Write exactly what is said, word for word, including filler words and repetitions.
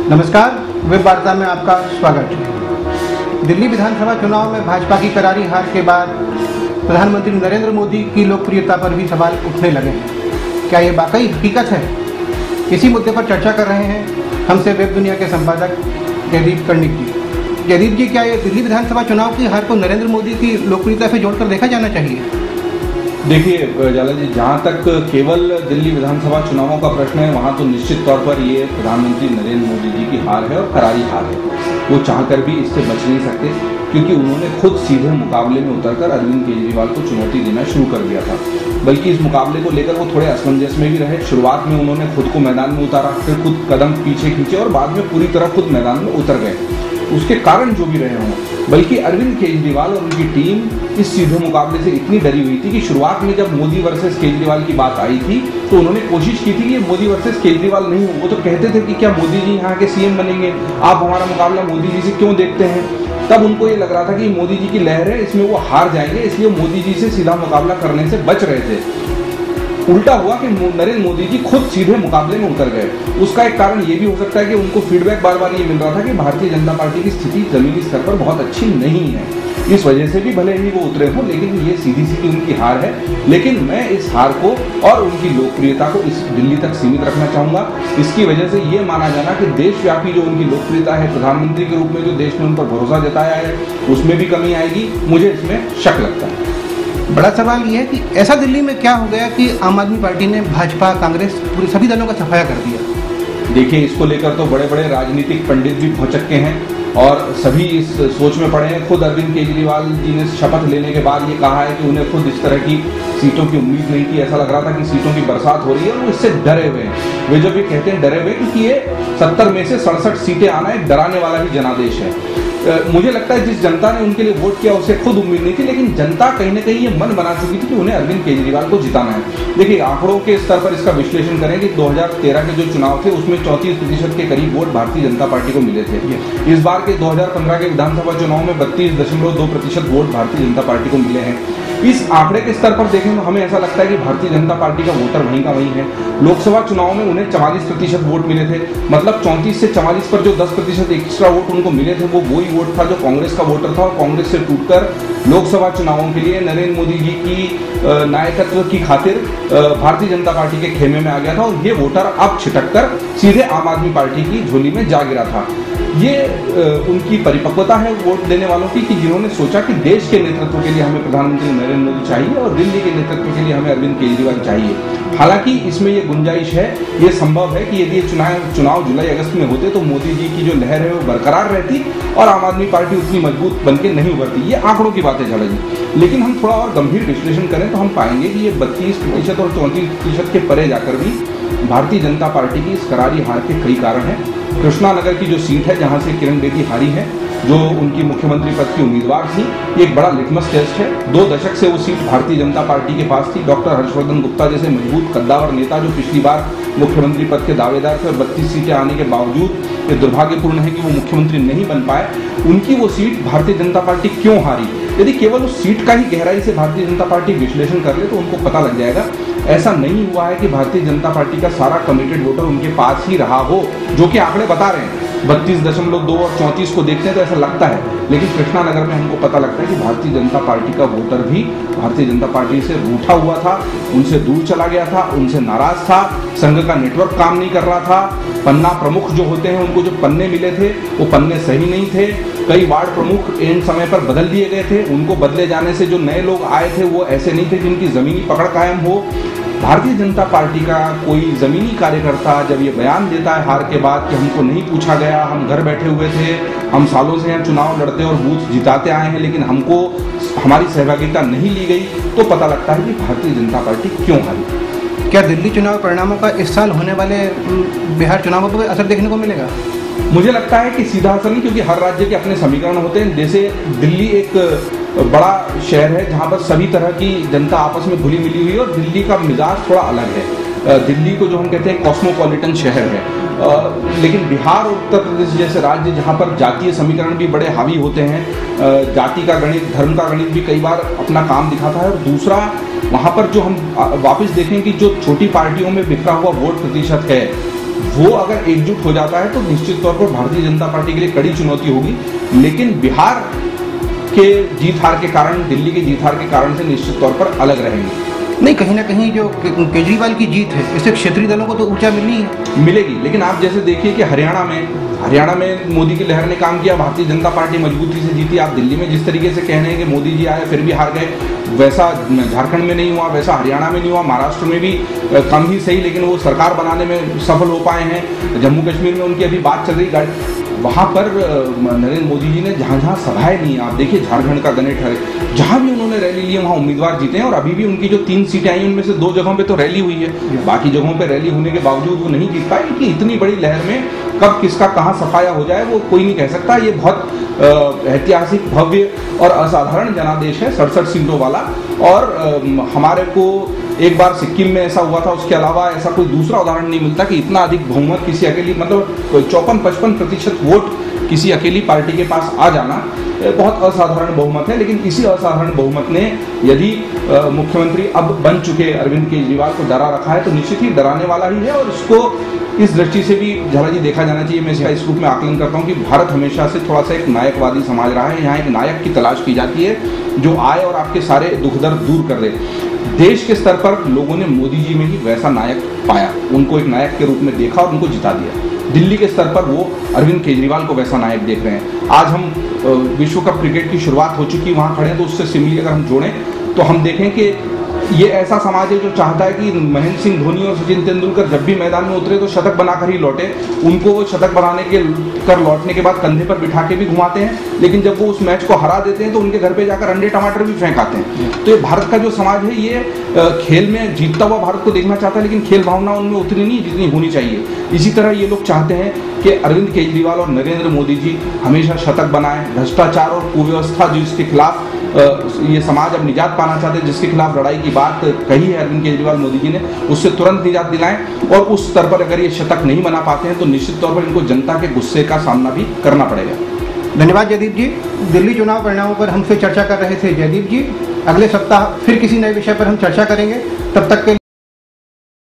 नमस्कार, वेब वार्ता में आपका स्वागत। दिल्ली विधानसभा चुनाव में भाजपा की करारी हार के बाद प्रधानमंत्री नरेंद्र मोदी की लोकप्रियता पर भी सवाल उठने लगे हैं। क्या ये वाकई हकीकत है? इसी मुद्दे पर चर्चा कर रहे हैं हमसे वेब दुनिया के संपादक जयदीप कर्णिक जी। जयदीप जी, क्या ये दिल्ली विधानसभा चुनाव की हार को नरेंद्र मोदी की लोकप्रियता से जोड़कर देखा जाना चाहिए? देखिए जाला जी, जहाँ तक केवल दिल्ली विधानसभा चुनावों का प्रश्न है, वहाँ तो निश्चित तौर पर ये प्रधानमंत्री नरेंद्र मोदी जी की हार है और करारी हार है। वो चाहकर भी इससे बच नहीं सकते, क्योंकि उन्होंने खुद सीधे मुकाबले में उतरकर अरविंद केजरीवाल को चुनौती देना शुरू कर दिया था। बल्कि इस मुकाबले को लेकर वो थोड़े असमंजस में भी रहे। शुरुआत में उन्होंने खुद को मैदान में उतारा, फिर खुद कदम पीछे खींचे और बाद में पूरी तरह खुद मैदान में उतर गए। उसके कारण जो भी रहे हों, बल्कि अरविंद केजरीवाल और उनकी टीम इस सीधे मुकाबले से इतनी डरी हुई थी कि शुरुआत में जब मोदी वर्सेस केजरीवाल की बात आई थी तो उन्होंने कोशिश की थी कि ये मोदी वर्सेस केजरीवाल नहीं हो। वो तो कहते थे कि क्या मोदी जी यहाँ के सीएम बनेंगे, आप हमारा मुकाबला मोदी जी से क्यों देखते हैं। तब उनको ये लग रहा था कि मोदी जी की लहर है, इसमें वो हार जाएंगे, इसलिए मोदी जी से सीधा मुकाबला करने से बच रहे थे। उल्टा हुआ कि नरेंद्र मोदी जी खुद सीधे मुकाबले में उतर गए। उसका एक कारण ये भी हो सकता है कि उनको फीडबैक बार बार ये मिल रहा था कि भारतीय जनता पार्टी की स्थिति जमीनी स्तर पर बहुत अच्छी नहीं है। इस वजह से भी भले ही वो उतरे हों, लेकिन ये सीधी सीधी उनकी हार है। लेकिन मैं इस हार को और उनकी लोकप्रियता को इस दिल्ली तक सीमित रखना चाहूँगा। इसकी वजह से ये माना जाना कि देशव्यापी जो उनकी लोकप्रियता है, प्रधानमंत्री के रूप में जो देश ने उन पर भरोसा जताया है, उसमें भी कमी आएगी, मुझे इसमें शक लगता है। बड़ा सवाल यह है कि ऐसा दिल्ली में क्या हो गया कि आम आदमी पार्टी ने भाजपा, कांग्रेस, पूरे सभी दलों का सफाया कर दिया। देखिए, इसको लेकर तो बड़े बड़े राजनीतिक पंडित भी भौचक्के हैं और सभी इस सोच में पड़े हैं। खुद अरविंद केजरीवाल जी ने शपथ लेने के बाद ये कहा है कि उन्हें खुद इस तरह की सीटों की उम्मीद नहीं थी। ऐसा लग रहा था कि सीटों की बरसात हो रही है और वो इससे डरे हुए हैं। वे जब ये कहते हैं डरे हुए, क्योंकि ये सत्तर में से सड़सठ सीटें आना एक डराने वाला ही जनादेश है। मुझे लगता है जिस जनता ने उनके लिए वोट किया उसे खुद उम्मीद नहीं थी, लेकिन जनता कहीं ना कहीं ये मन बना चुकी थी कि उन्हें अरविंद केजरीवाल को जिताना है। देखिए, आंकड़ों के स्तर पर इसका विश्लेषण करें कि दो हज़ार तेरह के जो चुनाव थे उसमें चौंतीस प्रतिशत के करीब वोट भारतीय जनता पार्टी को मिले थे। इस बार के दो हज़ार पंद्रह के विधानसभा चुनाव में बत्तीस दशमलव दो प्रतिशत वोट भारतीय जनता पार्टी को मिले हैं। इस आंकड़े के स्तर पर देखें तो हमें ऐसा लगता है कि भारतीय जनता पार्टी का वोटर वहीं का वहीं है। लोकसभा चुनाव में उन्हें चवालीस प्रतिशत वोट मिले थे, मतलब चौंतीस से चवालीस पर जो दस प्रतिशत एक्स्ट्रा वोट उनको मिले थे वो वही वोट था जो कांग्रेस का वोटर था, और कांग्रेस से टूटकर लोकसभा चुनावों के लिए नरेंद्र मोदी जी की नायकत्व की खातिर भारतीय जनता पार्टी के खेमे में आ गया था और ये वोटर अब छिटक कर सीधे आम आदमी पार्टी की झोली में जा गिरा था। ये उनकी परिपक्वता है वोट देने वालों की, कि जिन्होंने सोचा कि देश के नेतृत्व के लिए हमें प्रधानमंत्री नरेंद्र मोदी चाहिए और दिल्ली के नेतृत्व के लिए हमें अरविंद केजरीवाल चाहिए। हालांकि इसमें ये गुंजाइश है, ये संभव है कि यदि ये चुनाव चुनाव जुलाई अगस्त में होते तो मोदी जी की जो लहर है वो बरकरार रहती और आम आदमी पार्टी उतनी मजबूत बनके नहीं उभरती। ये आंकड़ों की बातें चला जी। लेकिन हम थोड़ा और गंभीर विश्लेषण करें तो हम पाएंगे कि ये बत्तीस प्रतिशत और चौंतीस प्रतिशत के परे जाकर भी भारतीय जनता पार्टी की इस करारी हार के कई कारण हैं। कृष्णा नगर की जो सीट है जहां से किरण बेदी हारी है, जो उनकी मुख्यमंत्री पद की उम्मीदवार थी, ये एक बड़ा लिटमस टेस्ट है। दो दशक से वो सीट भारतीय जनता पार्टी के पास थी। डॉक्टर हर्षवर्धन गुप्ता जैसे मजबूत कद्दावर नेता जो पिछली बार मुख्यमंत्री पद के दावेदार थे और बत्तीस सीटें आने के बावजूद ये दुर्भाग्यपूर्ण है कि वो मुख्यमंत्री नहीं बन पाए, उनकी वो सीट भारतीय जनता पार्टी क्यों हारी। यदि केवल उस सीट का ही गहराई से भारतीय जनता पार्टी विश्लेषण कर ले तो उनको पता लग जाएगा। ऐसा नहीं हुआ है कि भारतीय जनता पार्टी का सारा कमिटेड वोटर उनके पास ही रहा हो, जो कि आंकड़े बता रहे हैं। बत्तीस दशमलव दो और चौंतीस को देखते हैं तो ऐसा लगता है, लेकिन कृष्णा नगर में हमको पता लगता है कि भारतीय जनता पार्टी का वोटर भी भारतीय जनता पार्टी से रूठा हुआ था, उनसे दूर चला गया था, उनसे नाराज था। संघ का नेटवर्क काम नहीं कर रहा था। पन्ना प्रमुख जो होते हैं उनको जो पन्ने मिले थे वो पन्ने सही नहीं थे। कई वार्ड प्रमुख एंड समय पर बदल दिए गए थे। उनको बदले जाने से जो नए लोग आए थे वो ऐसे नहीं थे जिनकी जमीनी पकड़ कायम हो। भारतीय जनता पार्टी का कोई जमीनी कार्यकर्ता जब ये बयान देता है हार के बाद कि हमको नहीं पूछा गया, हम घर बैठे हुए थे, हम सालों से यहाँ चुनाव लड़ते और बूथ जिताते आए हैं, लेकिन हमको हमारी सहभागिता नहीं ली गई, तो पता लगता है कि भारतीय जनता पार्टी क्यों हारी। क्या दिल्ली चुनाव परिणामों का इस साल होने वाले बिहार चुनावों पर असर देखने को मिलेगा? मुझे लगता है कि सीधा असर नहीं, क्योंकि हर राज्य के अपने समीकरण होते हैं। जैसे दिल्ली एक बड़ा शहर है जहाँ पर सभी तरह की जनता आपस में घुली मिली हुई है और दिल्ली का मिजाज थोड़ा अलग है। दिल्ली को जो हम कहते हैं कॉस्मोपॉलिटन शहर है, लेकिन बिहार और उत्तर प्रदेश जैसे राज्य जहाँ पर जातीय समीकरण भी बड़े हावी होते हैं, जाति का गणित, धर्म का गणित भी कई बार अपना काम दिखाता है। और दूसरा, वहाँ पर जो हम वापस देखें कि जो छोटी पार्टियों में बिखरा हुआ वोट प्रतिशत है वो अगर एकजुट हो जाता है तो निश्चित तौर पर भारतीय जनता पार्टी के लिए कड़ी चुनौती होगी। लेकिन बिहार के जीत हार के कारण, दिल्ली के जीत हार के कारण से निश्चित तौर पर अलग रहेंगे। नहीं, कहीं ना कहीं जो केजरीवाल की जीत है इससे क्षेत्रीय दलों को तो ऊर्जा मिलनी है। मिलेगी, लेकिन आप जैसे देखिए कि हरियाणा में हरियाणा में मोदी की लहर ने काम किया, भारतीय जनता पार्टी मजबूती से जीती। आप दिल्ली में जिस तरीके से कह रहे हैं कि मोदी जी आए फिर भी हार गए, वैसा झारखंड में नहीं हुआ, वैसा हरियाणा में नहीं हुआ, महाराष्ट्र में भी कम ही सही, लेकिन वो सरकार बनाने में सफल हो पाए हैं। जम्मू कश्मीर में उनकी अभी बात चल रही, वहाँ पर नरेंद्र मोदी जी ने जहाँ जहाँ सभाएं ली, आप देखिए झारखंड का गणेश है, जहाँ भी उन्होंने रैली ली वहाँ उम्मीदवार जीते हैं। और अभी भी उनकी जो तीन सीटें आई उनमें से दो जगहों पे तो रैली हुई है, बाकी जगहों पे रैली होने के बावजूद वो नहीं जीत पाए, क्योंकि इतनी बड़ी लहर में कब किसका कहाँ सफाया हो जाए वो कोई नहीं कह सकता। ये बहुत ऐतिहासिक, भव्य और असाधारण जनादेश है, सड़सठ सीटों वाला। और आ, हमारे को एक बार सिक्किम में ऐसा हुआ था, उसके अलावा ऐसा कोई दूसरा उदाहरण नहीं मिलता कि इतना अधिक बहुमत किसी अकेली, मतलब चौपन पचपन प्रतिशत वोट किसी अकेली पार्टी के पास आ जाना बहुत असाधारण बहुमत है। लेकिन इसी असाधारण बहुमत ने यदि मुख्यमंत्री अब बन चुके अरविंद केजरीवाल को डरा रखा है तो निश्चित ही डराने वाला ही है। और इसको इस दृष्टि से भी झाला जी देखा जाना चाहिए। मैं इसका इस रूप में आकलन करता हूँ कि भारत हमेशा से थोड़ा सा एक नायकवादी समाज रहा है। यहाँ एक नायक की तलाश की जाती है जो आए और आपके सारे दुख दर्द दूर कर दे। देश के स्तर पर लोगों ने मोदी जी में ही वैसा नायक पाया, उनको एक नायक के रूप में देखा और उनको जिता दिया। दिल्ली के स्तर पर वो अरविंद केजरीवाल को वैसा नायक देख रहे हैं। आज हम विश्व कप क्रिकेट की शुरुआत हो चुकी, वहाँ खड़े हैं, तो उससे सिमिलर अगर हम जोड़ें तो हम देखें कि ये ऐसा समाज है जो चाहता है कि महेंद्र सिंह धोनी और सचिन तेंदुलकर जब भी मैदान में उतरे तो शतक बनाकर ही लौटे। उनको वो शतक बनाने के कर लौटने के बाद कंधे पर बिठा के भी घुमाते हैं, लेकिन जब वो उस मैच को हरा देते हैं तो उनके घर पे जाकर अंडे टमाटर भी फेंक आते हैं। तो ये भारत का जो समाज है ये खेल में जीतता हुआ भारत को देखना चाहता है, लेकिन खेल भावना उनमें उतनी नहीं जितनी होनी चाहिए। इसी तरह ये लोग चाहते हैं कि अरविंद केजरीवाल और नरेंद्र मोदी जी हमेशा शतक बनाएं। भ्रष्टाचार और कुव्यवस्था जिसके खिलाफ ये समाज अब निजात पाना चाहते हैं, जिसके खिलाफ लड़ाई की बात कही है अरविंद केजरीवाल मोदी जी ने, उससे तुरंत निजात दिलाएं। और उस स्तर पर अगर ये शतक नहीं बना पाते हैं तो निश्चित तौर पर इनको जनता के गुस्से का सामना भी करना पड़ेगा। धन्यवाद जयदीप जी। दिल्ली चुनाव परिणामों पर हमसे चर्चा कर रहे थे जयदीप जी। अगले सप्ताह फिर किसी नए विषय पर हम चर्चा करेंगे, तब तक के